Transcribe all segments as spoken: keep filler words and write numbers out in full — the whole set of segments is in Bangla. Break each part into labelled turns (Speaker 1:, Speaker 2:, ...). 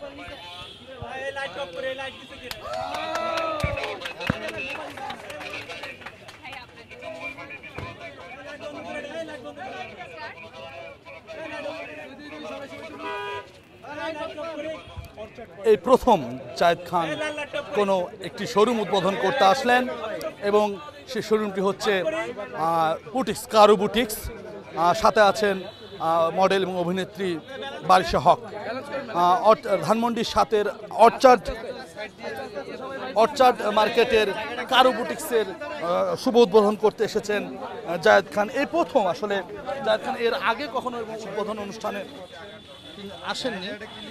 Speaker 1: এই প্রথম জায়েদ খান কোনো একটি শোরুম উদ্বোধন করতে আসলেন এবং সেই শোরুমটি হচ্ছে বুটিক্স কারু বুটিক্স। সাথে আছেন মডেল এবং অভিনেত্রী বারিশা হক। ধানমন্ডির সাতের অর্চার্ড অর্চার্ড মার্কেটের কারু বুটিক্সের শুভ উদ্বোধন করতে এসেছেন জায়েদ খান। এই প্রথম আসলে জায়েদ খান এর আগে কখনো উদ্বোধন অনুষ্ঠানে আসেননি।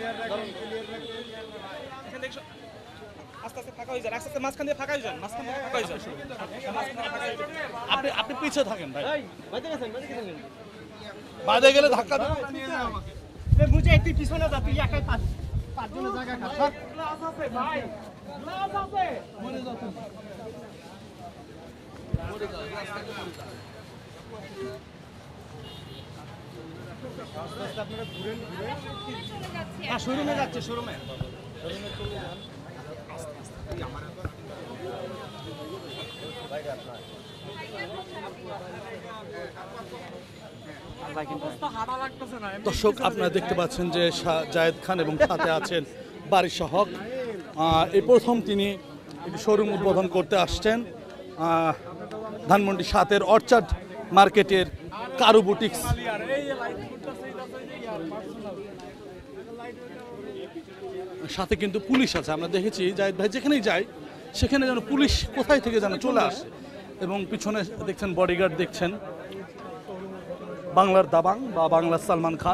Speaker 1: আপনি আপনি পিছিয়ে থাকেন ভাই, বাইরে গেলে ধাক্কা
Speaker 2: বুঝে একটু পিছনে যা, তুই একাই পাঁচ পাঁচজনের জায়গা খাস ভাই। শোরুমে যাচ্ছে, শোরুমে
Speaker 1: দর্শক আপনারা দেখতে পাচ্ছেন যে জায়েদ খান এবং সাথে আছেন বারিশা হক। এই প্রথম তিনি একটি শোরুম উদ্বোধন করতে আসছেন ধানমন্ডি সাতের অর্চার্ড মার্কেটের কারু বুটিক্স। সাথে কিন্তু পুলিশ আছে, আমরা দেখেছি জায়েদ ভাই যেখানেই যায় সেখানে যেন পুলিশ কোথায় থেকে যেন চলে আসে এবং পিছনে দেখছেন বডিগার্ড, দেখছেন বাংলার দাবাং বা বাংলার সালমান খান।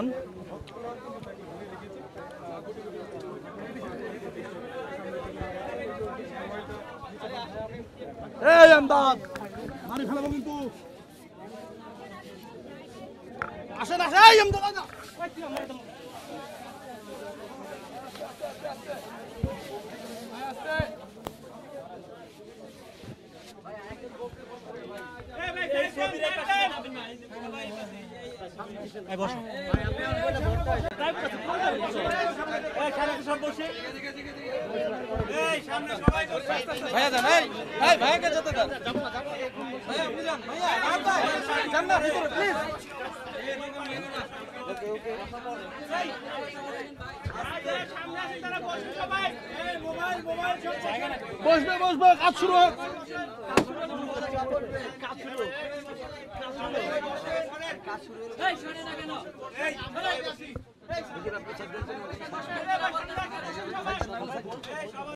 Speaker 1: এই আমদাদ মারি ফেলাবো কিন্তু, আসেন আসেন। এই আমদাদ
Speaker 3: ভাইয়া যান, এই এই ভাইয়াকে যেতে দেন, ভাইয়া উনি যান, ভাইয়া যান না ভিতরে প্লিজ। ওকে ওকে
Speaker 1: বসবে বসবে, কাজ শুরু হোক।
Speaker 3: কাজ শুরু হলো।